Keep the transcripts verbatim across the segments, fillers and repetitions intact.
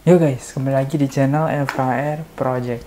Yo guys, kembali lagi di channel F K R Project.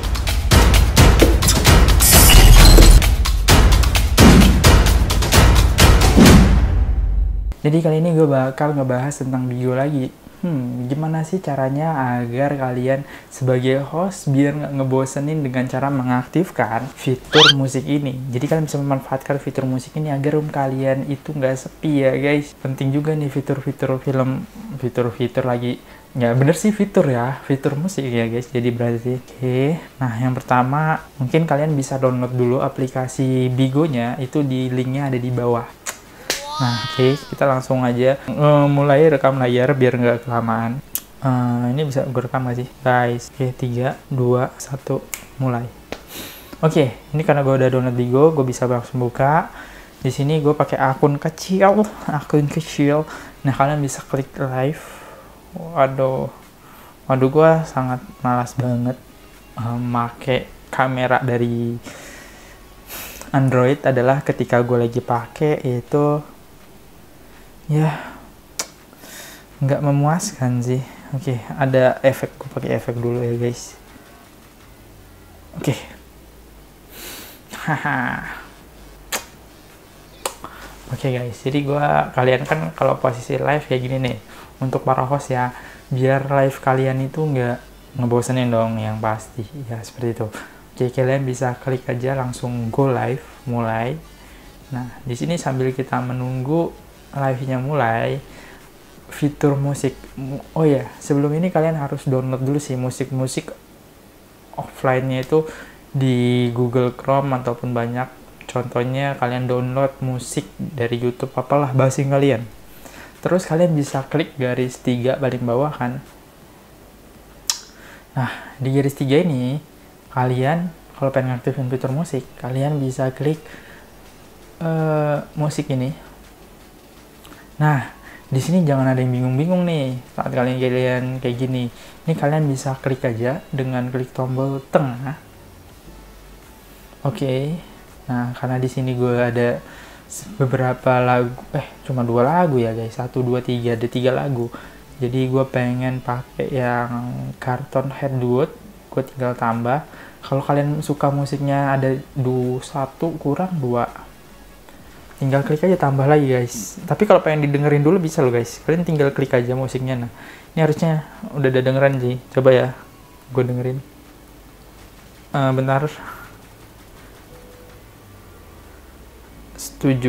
Jadi kali ini gue bakal ngebahas tentang Bigo lagi. Hmm, gimana sih caranya agar kalian sebagai host biar nggak ngebosenin dengan cara mengaktifkan fitur musik ini. Jadi kalian bisa memanfaatkan fitur musik ini agar room kalian itu nggak sepi ya guys. Penting juga nih fitur-fitur film, fitur-fitur lagi. Ya bener sih fitur ya, fitur musik ya guys. Jadi berarti oke. Okay. Nah yang pertama mungkin kalian bisa download dulu aplikasi Bigo-nya, itu di linknya ada di bawah. Nah oke, okay, kita langsung aja uh, mulai rekam layar biar nggak kelamaan. Uh, ini bisa gue rekam nggak sih guys? Oke, okay, tiga, dua, satu, mulai. Oke, okay, ini karena gue udah download Bigo, gue bisa langsung buka. Di sini gue pakai akun kecil, akun kecil. Nah kalian bisa klik live. Waduh, waduh gue sangat malas banget um, make kamera dari Android adalah ketika gue lagi pakai itu ya nggak memuaskan sih. Oke, ada efek, gue pakai efek dulu ya guys. Oke, haha. Oke guys, jadi gue kalian kan kalau posisi live kayak gini nih. Untuk para host ya, biar live kalian itu nggak ngebosenin dong yang pasti ya, seperti itu. Oke, kalian bisa klik aja langsung go live, mulai. Nah di sini sambil kita menunggu live-nya mulai, fitur musik, oh ya sebelum ini kalian harus download dulu sih musik-musik offline-nya itu di Google Chrome ataupun banyak. Contohnya kalian download musik dari YouTube, apalah basing kalian. Terus kalian bisa klik garis tiga paling bawah kan. Nah di garis tiga ini kalian kalau pengen aktifin fitur musik, kalian bisa klik uh, musik ini. Nah di sini jangan ada yang bingung-bingung nih saat kalian kalian kayak gini. Ini kalian bisa klik aja dengan klik tombol tengah. Oke. Okay. Nah karena di sini gue ada beberapa lagu, eh cuma dua lagu ya guys, satu, dua, tiga, ada tiga lagu. Jadi gue pengen pakai yang Cartoon Headwood, gue tinggal tambah. Kalau kalian suka musiknya ada du satu kurang dua, tinggal klik aja tambah lagi guys. Tapi kalau pengen didengerin dulu bisa loh guys, kalian tinggal klik aja musiknya. Nah ini harusnya udah ada dengeran sih, coba ya gue dengerin. Uh, bentar. Setuju.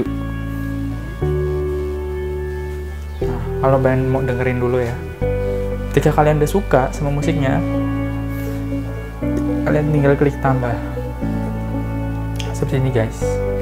Nah, kalau kalian mau dengerin dulu ya. Ketika kalian udah suka sama musiknya, kalian tinggal klik tambah. Seperti ini guys.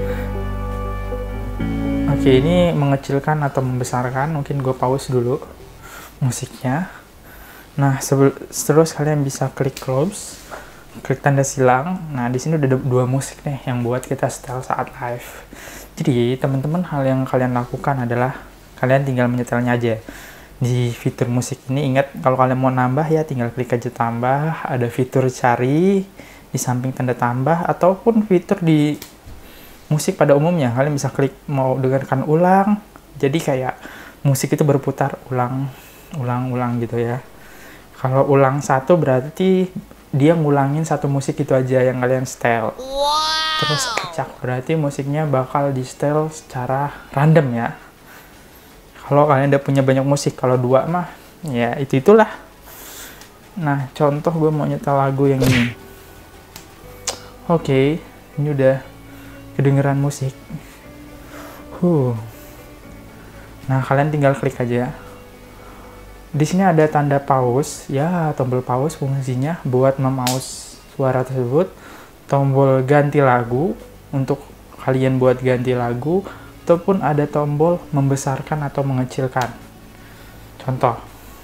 Oke, ini mengecilkan atau membesarkan. Mungkin gue pause dulu musiknya. Nah, terus kalian bisa klik close, klik tanda silang. Nah, di sini udah ada dua musik nih yang buat kita setel saat live. Jadi, teman-teman, hal yang kalian lakukan adalah kalian tinggal menyetelnya aja. Di fitur musik ini, ingat kalau kalian mau nambah ya tinggal klik aja tambah. Ada fitur cari di samping tanda tambah, ataupun fitur di musik pada umumnya. Kalian bisa klik mau dengarkan ulang. Jadi kayak musik itu berputar ulang, ulang, ulang gitu ya. Kalau ulang satu berarti dia ngulangin satu musik itu aja yang kalian setel. Wow. Terus acak, berarti musiknya bakal di setel secara random ya. Kalau kalian udah punya banyak musik, kalau dua mah ya itu itulah. Nah contoh gue mau nyetel lagu yang ini. Oke, okay, ini udah kedengeran musik. Huh. Nah kalian tinggal klik aja. Di sini ada tanda pause, ya tombol pause fungsinya buat memause suara tersebut. Tombol ganti lagu untuk kalian buat ganti lagu, ataupun ada tombol membesarkan atau mengecilkan. Contoh,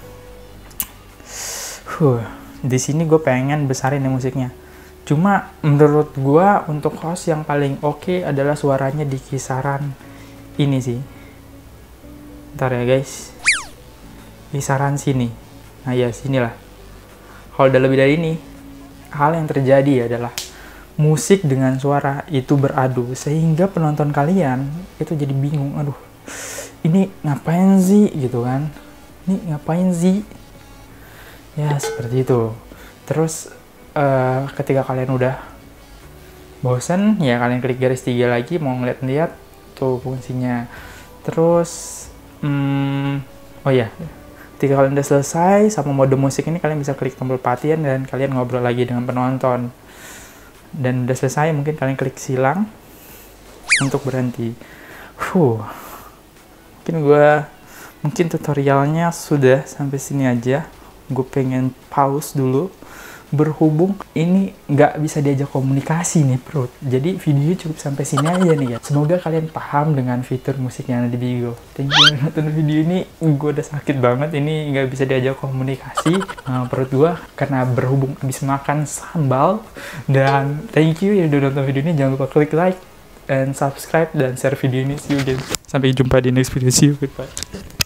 huh, di sini gue pengen besarin nih musiknya. Cuma menurut gue untuk host yang paling oke okay adalah suaranya di kisaran ini sih. Ntar ya guys. Kisaran sini. Nah ya sinilah. Kalau udah lebih dari ini, hal yang terjadi adalah musik dengan suara itu beradu sehingga penonton kalian itu jadi bingung. Aduh, ini ngapain sih gitu kan? Ini ngapain sih? Ya seperti itu. Terus uh, ketika kalian udah bosan, ya kalian klik garis tiga lagi mau ngeliat-liat tuh fungsinya. Terus hmm, oh ya, ketika kalian udah selesai sama mode musik ini, kalian bisa klik tombol perhatian dan kalian ngobrol lagi dengan penonton. Dan udah selesai, mungkin kalian klik silang untuk berhenti. Huh. Mungkin gue mungkin tutorialnya sudah sampai sini aja. Gue pengen pause dulu, berhubung ini nggak bisa diajak komunikasi nih bro, jadi video cukup sampai sini aja nih ya. Semoga kalian paham dengan fitur musik yang ada di Bigo. Thank you nonton video ini. Gue udah sakit banget, ini nggak bisa diajak komunikasi nah, perut gue karena berhubung habis makan sambal. Dan thank you ya udah nonton video ini. Jangan lupa klik like and subscribe dan share video ini. See you again. Sampai jumpa di next video. See you, goodbye.